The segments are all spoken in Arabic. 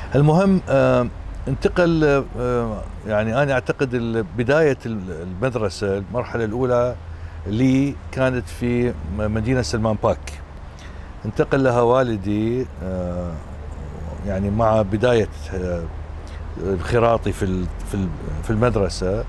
المهم انتقل يعني أنا أعتقد بداية المدرسة المرحلة الأولى لي كانت في مدينة سلمان باك. انتقل لها والدي يعني مع بداية انخراطي في المدرسة،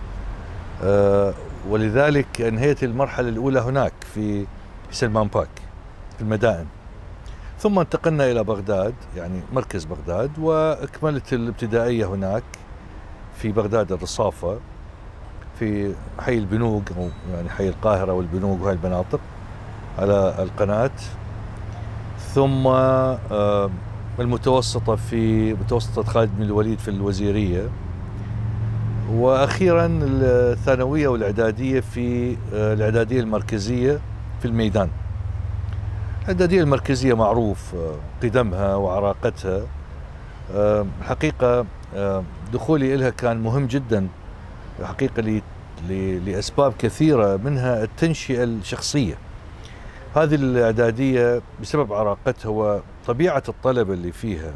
ولذلك انهيت المرحلة الأولى هناك في سلمان باك في المدائن. ثم انتقلنا إلى بغداد، يعني مركز بغداد، وأكملت الابتدائية هناك في بغداد الرصافة في حي البنوق، أو يعني حي القاهرة والبنوق وهي المناطق على القناة. ثم المتوسطة في متوسطة خالد بن الوليد في الوزيرية، وأخيرا الثانوية والإعدادية في الإعدادية المركزية في الميدان. الإعدادية المركزية معروف قدمها وعراقتها. الحقيقة دخولي إلها كان مهم جدا الحقيقة لأسباب كثيرة، منها التنشئة الشخصية. هذه الإعدادية بسبب عراقتها وطبيعة الطلبة اللي فيها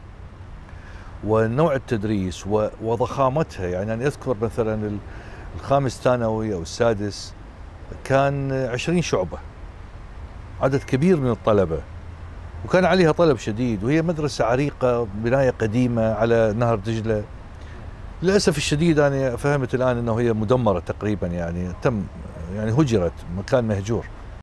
ونوع التدريس وضخامتها، يعني أنا أذكر مثلا الخامس ثانوي أو السادس كان 20 شعبة، عدد كبير من الطلبة، وكان عليها طلب شديد، وهي مدرسة عريقة بناية قديمة على نهر دجلة. للأسف الشديد أنا فهمت الآن أنه هي مدمرة تقريبا، يعني تم يعني هجرت، مكان مهجور.